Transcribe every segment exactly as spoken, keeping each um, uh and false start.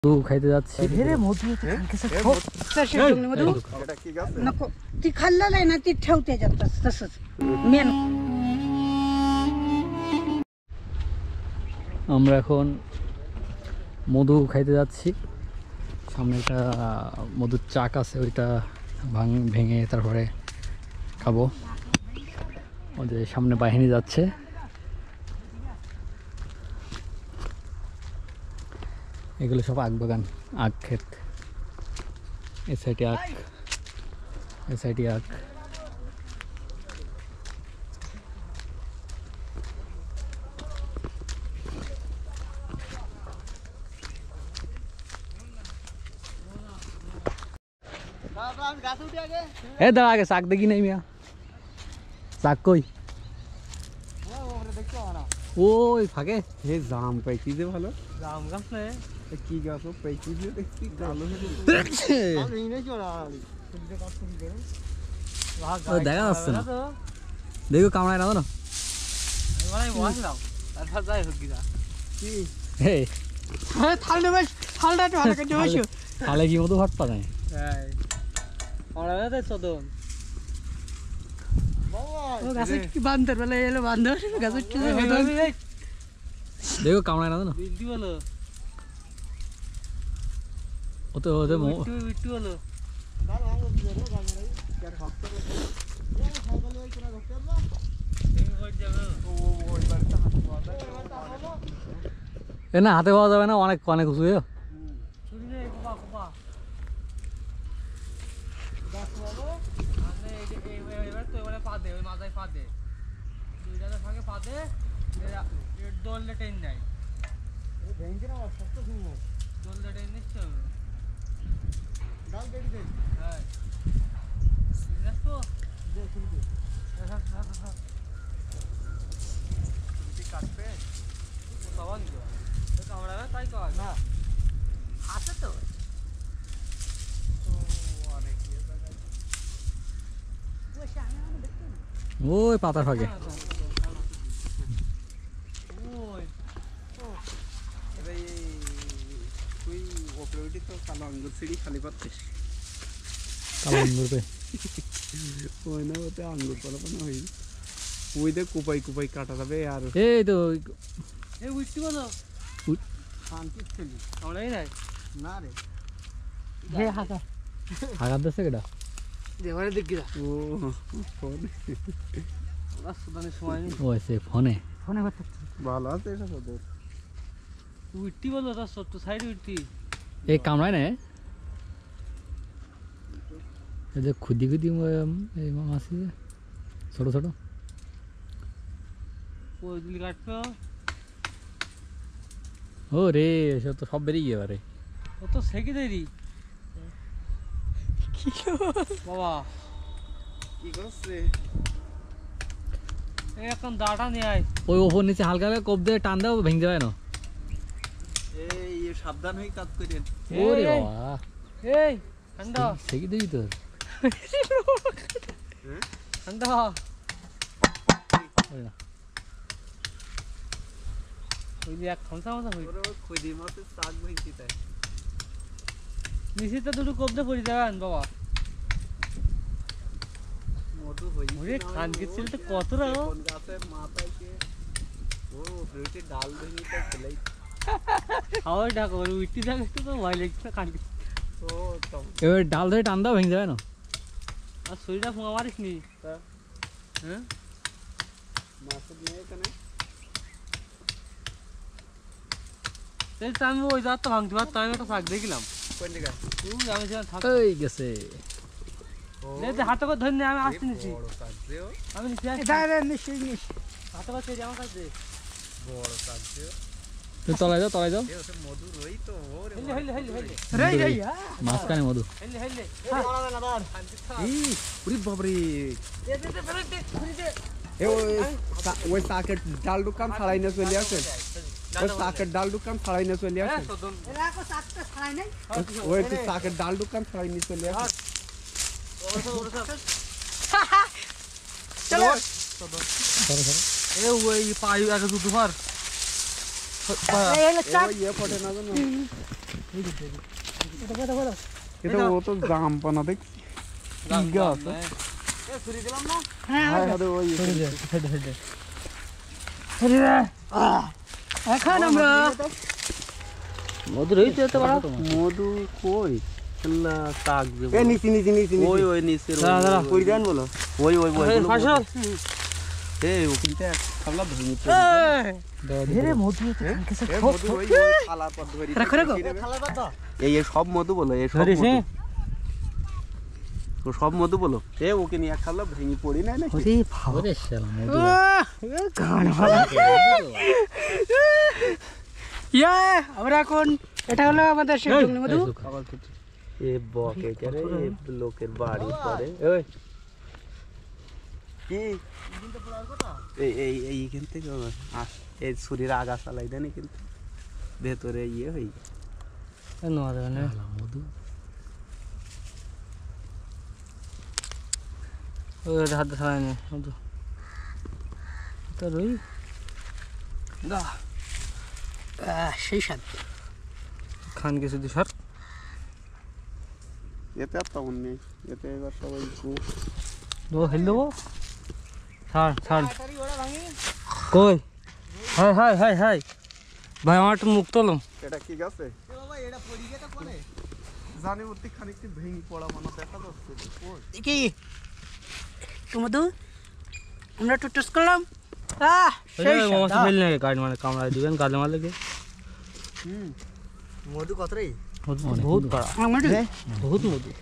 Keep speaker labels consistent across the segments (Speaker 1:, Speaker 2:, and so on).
Speaker 1: মধু খাইতে যাচ্ছি।
Speaker 2: রে মধু नको ती खाल्लेलं आहे ना ती ठेवते जातात तसंच मेन।
Speaker 1: আমরা এখন মধু খাইতে যাচ্ছি। সামনে একটা মধুর চাক আছে, ওইটা ভাঙ ভেঙে তারপরে খাবো। ওদের সামনে বাহিনী যাচ্ছে। এগুলো সব আখ বাগান, আখ ক্ষেত। এ সাইডে আখ, এ সাইডে আখ। এ দাঁড়া, আগে শাক দেখি নাই মিয়া, শাক কই? ওই ফাঁকে
Speaker 3: হে জাম পাইছি যে ভালো
Speaker 4: জাম গাছ না
Speaker 3: কি গাছ পাইছি যে দেখছি কালো
Speaker 1: দেখা যাচ্ছে না, দেখো কামড়ায় না জানো।
Speaker 4: বসলাম তারপর যাই হোক গিরা
Speaker 2: थालने में थालना तो हल्का जो है
Speaker 1: थाले की मधु हट पाए
Speaker 4: হ্যাঁ আমরা না তাই সদন
Speaker 2: वो गाছে কি বান্দর বলে এলো বান্দর গাছে কি
Speaker 1: দেখো কামড়ায় না জানো।
Speaker 4: বিলটি বলো
Speaker 1: ও তো ওদের
Speaker 4: বিট্টু বিট্টু বলো
Speaker 1: এ না হাতে পাওয়া যাবে না, অনেক অনেক উঁচু। ওই পাতার ফাঁকে
Speaker 3: কালো আঙ্গুর সিঁড়ি খালি পাচ্ছিস
Speaker 1: কালো আঙ্গুর পে
Speaker 3: ওই না ওতে আঙ্গুর পালাপানো হই ওই দেখ কুপাই কুপাই কাটা যাবে। আর
Speaker 1: এই তো
Speaker 4: এই উইট্টু বলো
Speaker 3: শান্তি ছেলে
Speaker 4: আমরাই নাই
Speaker 3: না রে
Speaker 2: हे हाका
Speaker 1: হাগার দেশে কেটা
Speaker 4: দেবারে দেখ গিরা
Speaker 3: ও ফোন
Speaker 4: ওরা সুদানের সময় নেই।
Speaker 1: ও সে ফোনে
Speaker 2: फोन में
Speaker 3: ভালো আছে এটা সদর
Speaker 4: উইট্টি বলো তার সত্য সাইড উইট্টি
Speaker 1: এই কামড়ায় না। এই যে খুদি খুদি এই মাছ আছে ছোট ছোট,
Speaker 4: ওইগুলি কাটবে।
Speaker 1: ও রে এসব তো সব বেরিয়ে গিয়ে এবারে।
Speaker 4: ও তো সেকে দেরি বাবা
Speaker 3: কি করছে
Speaker 4: এই এখন দাটা নিয়ে আয়।
Speaker 1: ওই ওপর নিচে হালকা হালকা কোপ দিয়ে টান দাও, ভেঙে যাবে না।
Speaker 3: এই সাবধান হয়ে কাজ করেন।
Speaker 1: ওরে
Speaker 4: এই,
Speaker 1: বাবা
Speaker 4: এই ঠান্ডা
Speaker 1: সেকি দিবি তোর।
Speaker 4: ঠান্ডা
Speaker 1: ওই না
Speaker 4: ওই যে এক খামসা মাথা হই
Speaker 3: খুদি মাছের শাক ভেঙছি তাই
Speaker 4: নিচেতে দুটো কবদে পড়ে যাবেন বাবা।
Speaker 3: মধু হই
Speaker 4: ওরে খান গেছিল তো কত রা
Speaker 3: কোন গাছে মাথায় কে ও ফ্রুটে ডাল ভেঙে তো ফেলাই
Speaker 4: হাওয়া ঢাকা ওর উইট্টি থাকে তো ভয় লাগছে খান
Speaker 3: ও তো
Speaker 1: এবার ডাল ধরে টান দাও, ভেঙে যাবে না।
Speaker 4: আর শরীরটা ফোঙা মারিস নি হ্যাঁ
Speaker 3: মাছ নিয়ে এখানে
Speaker 4: এই তো আমি ওই যাত্রা ভাঙতে পারতাম, আমি একটা শাক দেখলাম
Speaker 3: কোন জায়গায়
Speaker 4: তুই আমি যেন থাক
Speaker 1: এই গেছে
Speaker 4: এই হাতে করে ধরে নিয়ে আমি আসতে নিছি
Speaker 3: বড় কাজ দেও
Speaker 4: আমি নিচে আসছি
Speaker 2: इधर निश्चय निश
Speaker 4: হাতে করে সেই আমার কাছে
Speaker 3: বড় কাজ দেও
Speaker 1: তুই তলায় যাও, তলায় যাও।
Speaker 3: এ ওতে মধু রই তো ওরে
Speaker 4: হেলে হেলে হেলে হেলে
Speaker 2: रे रे यार
Speaker 1: মাঝখানে মধু।
Speaker 4: হেলে হেলে
Speaker 3: এই ওরে বাবা রে
Speaker 4: দে দে দে ফেলে দে ফেলে দে
Speaker 3: এ ওই ওই সাকেট ডাল দোকান ছাড়াই না চলে আসে ওই সাকেট ডাল দোকান ছাড়াই না চলে আসে
Speaker 2: एला को साथ तो खाए नहीं
Speaker 3: ওই তো সাকেট ডাল দোকান ছাড়াই না চলে আসে
Speaker 2: चलो
Speaker 4: এ ওই পাই আগে দুটো ভার
Speaker 2: ये लच्चा
Speaker 3: ये पटे ना এটা ও তো জাম পানা দেখ কি গাছ
Speaker 4: এ ছুরি দিলাম না
Speaker 2: হ্যাঁ
Speaker 3: হায় হায় ওই
Speaker 2: এখন আমরা
Speaker 1: মধু রয়েছে এত বড়
Speaker 4: মধু কই আল্লাহ তাক দেব
Speaker 3: এ নিচে নিচে নিচে
Speaker 4: ওই ওই নিচে
Speaker 1: দাঁড়া, দাঁড়া।
Speaker 3: কই দেন বলো
Speaker 4: ওই ওই ওই
Speaker 1: ফাসল
Speaker 3: এই ওখানটা খাবলা ভেঙে
Speaker 1: রে মধু
Speaker 3: এ মধু ওই ওই থালার পর ধরি
Speaker 2: রাখো, রাখো।
Speaker 3: এই এই সব মধু বলো এই সব
Speaker 1: ধরিস
Speaker 3: মধু
Speaker 1: হ্যাঁ?
Speaker 3: তো সব মধু বলো এ ওকে নিয়ে খাবলা ভেঙে পড়ি না নাকি
Speaker 1: ওরে বাবা রে শালা মধু
Speaker 2: ইয়া আমরা এখন এটা হলো আমাদের সেই জঙ্গলি মধু
Speaker 3: এ বকে করে লোকের বাড়ি পড়ে ওই কি এই এই এইখান থেকে আস এই ছুরির আগা চালাই দেন কিন্তু ভেতরে ইয়ে হই
Speaker 1: নোয়া দেবে না মধু ওই হাত ছাড়াই নে মধু তো রই
Speaker 2: আহ, সেই স্বাদ
Speaker 1: খান কিছু দি সর
Speaker 3: এতে আর তেমন নেই এতে এবার সবাই
Speaker 1: দো হেল দেবো ছাড় ছাড় কই হাই হাই হাই হাই ভাই আমার একটু মুখ তোলো
Speaker 3: এটা কি গেছে জানি ওর থেকে খানিকটি ভেঙে পড়া মনে দেখা যাচ্ছে
Speaker 2: কি একটু মধু আমরা একটু টেস্ট করলাম আহ, সেই স্বাদ।
Speaker 1: মশা ফেল না গাড়ি মানে কামড়ায় দিবেন গালে মালে গে
Speaker 3: মধু কত রে
Speaker 1: বহুত বড়
Speaker 2: আমার মধু?
Speaker 1: বহুত মধু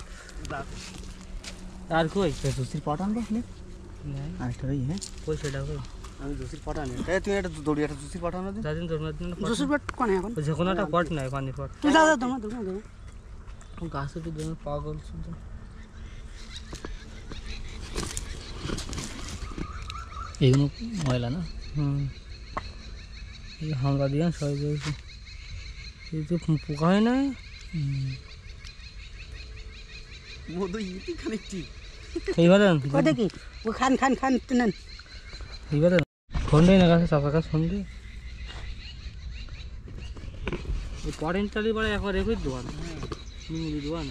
Speaker 1: আর কই
Speaker 3: জুসির পটান দেখলে আরেকটা ওই হ্যাঁ
Speaker 1: কই সেটা কই
Speaker 3: আমি জুসির পটান এ তুই একটা দড়ি একটা জুসির পটানো দিন
Speaker 1: যাদিন তোর দিন
Speaker 2: জুসের পেট কোনে এখন
Speaker 1: যে কোনো একটা পট নাই পানির পট
Speaker 2: তুই দাদা তোমার তোমার
Speaker 1: গাছে তো দুজন পাগল শুধু এগুলো ময়লা না হুম এই হামলা দিয়ে সবাই বলছে এই তো পোকা হয় না
Speaker 3: মধু ইতি খানিকটি
Speaker 1: এইবারে
Speaker 2: ও দেখি ও খান খান খান নেন
Speaker 1: এইবারে ফোন দেয় না গাছে চাপা গাছ ফোন দেয় ওই পরেন চালি পরে একবার রেখে দোয়ান মুড়ি দোয়ান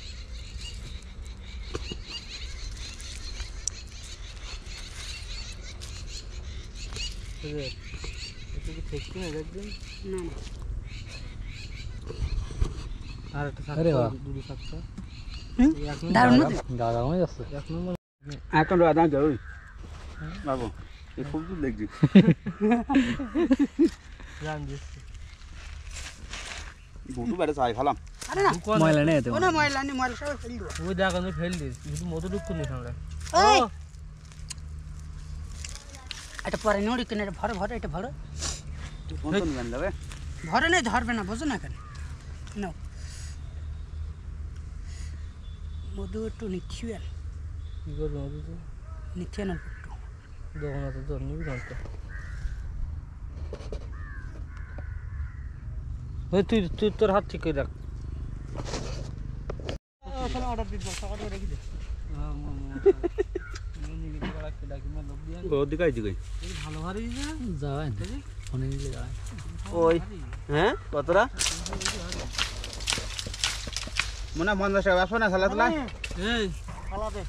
Speaker 1: ঠেকছি না দেখবেন
Speaker 2: না না
Speaker 1: আর একটা দুটো থাকতো
Speaker 2: হুম? দারুণ মধু
Speaker 1: দাদা হয়ে যাচ্ছে এক নম্বর
Speaker 3: এখন রাধা যাই বাবু এই খুব দূর দেখছি
Speaker 1: জান দিচ্ছি
Speaker 3: বুটু বেড়ে চাই খালাম
Speaker 2: আরে না
Speaker 1: ময়লা নেই এতে
Speaker 2: ও না ময়লা নেই ময়লা সব ফেল দিও
Speaker 1: ওই দেখ আমি ফেল দিস শুধু মধু ঢুকুন নিস আমরা
Speaker 2: এই এটা পরে নড়ি কেন এটা ভরে ভরে এটা ভরে
Speaker 3: কোন কোন গান যাবে
Speaker 2: ভরে নেই ধরবে না বোঝো না কেন নাও মধু একটু নিচ্ছিবেন
Speaker 1: কি করবো মধু তো
Speaker 2: নিচ্ছে না একটু
Speaker 1: দোকান তো তোর নিবি জানতো ওই তুই তুই তোর হাত ঠিক করে রাখ
Speaker 2: অর্ডার দিন সকাল করে রেখে দে
Speaker 3: ও দিকাই দিকাই
Speaker 1: ভালো ভারী যায় ফোনে নিলে যায়
Speaker 3: ওই হ্যাঁ কতটা মনে পঞ্চাশ টাকা আসো না খেলা তোলা
Speaker 1: এই
Speaker 2: খালাতে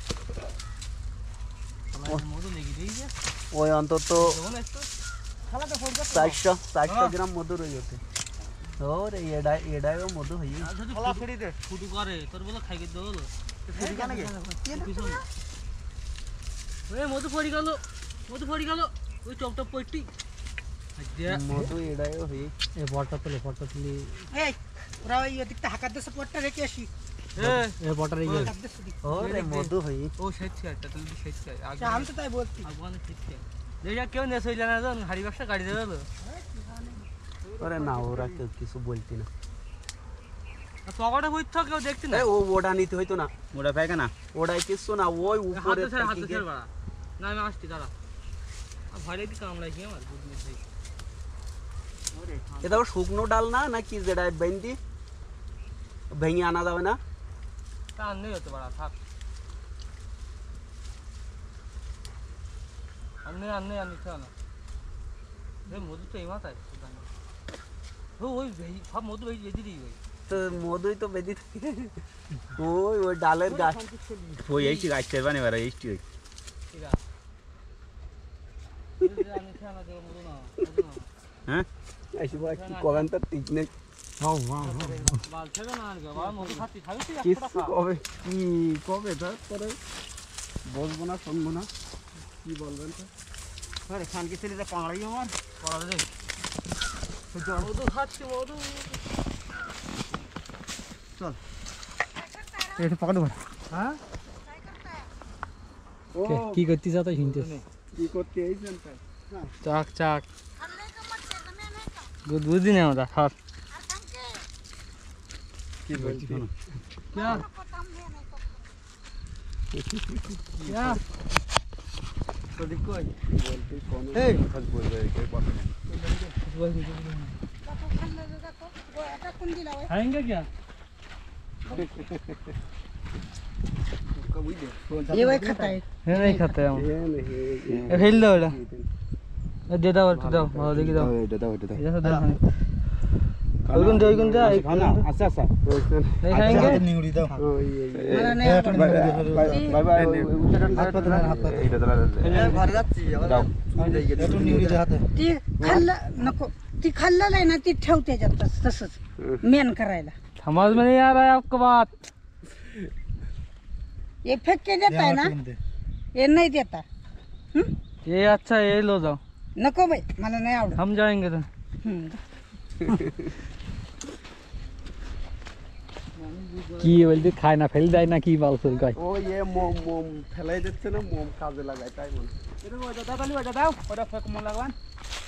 Speaker 1: মধু লেগে দিয়েছে
Speaker 3: ওই অন্তত
Speaker 2: খালাতে ফোন কর
Speaker 3: চারশো চারশো গ্রাম মধু রয়ে গেছে ওর এডাই এডাইও মধু হয়ে
Speaker 2: খালা ফেরি দে
Speaker 1: ফুটু করে তোর বলে খাইকে দে হলো
Speaker 2: ফেরি কেন গে
Speaker 1: ওই মধু পড়ি গেল মধু পড়ি গেল ওই চপ টপ পড়টি
Speaker 3: মধু এডাইও হয়ে
Speaker 1: এই বটটা তুলে বটটা তুলি
Speaker 2: এই ওরা ওই ওদিকটা হাকার দেশে পটটা রেখে আসি
Speaker 1: এই বটটা এই
Speaker 2: হাকার দেশে দিক
Speaker 3: ওরে মধু হয়ে
Speaker 1: ও সেটছে একটা তুলি সেটছে আগে
Speaker 2: আমি তো তাই বলছি
Speaker 1: আগুয়ানে সেটছে দেয়া কেউ নেস হইল না জান হাড়ি ব্যবসা গাড়ি দেবে হলো
Speaker 3: ওরে না ওরা কেউ কিছু বলতি না
Speaker 1: পকেটে হইতো কেউ দেখতে না
Speaker 3: এই ও ওটা নিতে হইতো না ওটা পায় না ওটাই কিছু না ওই উপরে
Speaker 1: হাতে ছেড়ে হাতে ছেড়ে বাড়া না আমি আসছি দাঁড়া আর ভয় লাগি কামলাই কি আমার বুঝ নেই
Speaker 3: এটা শুকনো ডাল না নাকি যেটা বেন্দি ভেঙে আনা যাবে না
Speaker 1: তা নেই হতে পারা থাক আন্নে আন্নে আনি তো না রে মধু তো এই মাথায়
Speaker 4: ওই ভাই সব মধু ভাই বেঁধে দিই ভাই
Speaker 3: তো মধুই তো বেঁধে থাকে। ওই ওই ডালের গাছ ওই এইটি গাছটার বানে বেড়া এইটি ওই
Speaker 4: ঠিক আছে আমি খেলা দেবো মধু না মধু না
Speaker 3: হ্যাঁ এসে বলে কি করেন তো ঠিক নেই
Speaker 4: বাল ছেড়ে না আর বাবা মধু খাচ্ছি খাবি তুই
Speaker 3: কিছু
Speaker 4: একশো টাকা
Speaker 3: কবে কি কবে তারপরে বলবো না শুনবো না কি বলবেন তো
Speaker 4: আরে খানকে ছেলেটা পাংড়াই আমার পাড়া দে মধু খাচ্ছি মধু
Speaker 1: এটা পকেটে ভর
Speaker 4: হ্যাঁ
Speaker 3: ও
Speaker 1: কি করতে যাও তাই শুনতে
Speaker 3: কি করতে এইছেন তাই
Speaker 1: চাক চাক গুড বুঝি না আমরা হাত
Speaker 3: কি বলছি শোনো
Speaker 4: क्या क्या तो देखो
Speaker 3: বলতে কোন
Speaker 4: এই
Speaker 3: কথা বলবে কে কথা না
Speaker 4: खाएंगे क्या
Speaker 3: कभी दे
Speaker 2: ये वही खाता है
Speaker 1: ये नहीं खाते हम
Speaker 3: ये नहीं
Speaker 1: ये फेल दो बेटा ये दे दो और दो और देखी दो
Speaker 3: এটা দাও এটা দাও
Speaker 1: जैसा दो ओगुन दे ओगुन दे
Speaker 3: খানা আচ্ছা আচ্ছা
Speaker 1: नहीं खाएंगे
Speaker 3: নিউড়ি দাও ওই
Speaker 2: मारा नहीं
Speaker 3: বাই বাই উচ্চারণ হাত পাতলা হাত পাতলা এইটা দাও ঘরে যাচ্ছি দাও একটু নিউড়ি দে হাতে
Speaker 2: ती खाल्लं नको ती खाल्लेलं आहे ना ती ठेवते त्याच्यात तसंच मेन करायला
Speaker 1: समझ में नहीं आ रहा है आपको बात
Speaker 2: ये फेक के देता है ना ये नहीं देता हं?
Speaker 1: ये अच्छा ये लो जाओ
Speaker 2: नको बाई मला नाही आवडत
Speaker 1: हम जाएंगे तो
Speaker 2: हं.
Speaker 1: কি বলতে খায় না ফেল দেয় না কি বলছিল কয়
Speaker 3: ও ইয়ে মোম মোম ফেলাই দিচ্ছে না মোম কাজে লাগায় তাই মনে
Speaker 4: এটা ওটা দাও ওটা দাও ওটা ফেক মন লাগবান